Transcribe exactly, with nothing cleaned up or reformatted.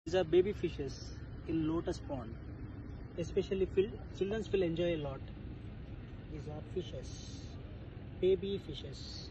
These are baby fishes in Lotus pond. Especially children will enjoy a lot. These are fishes, baby fishes.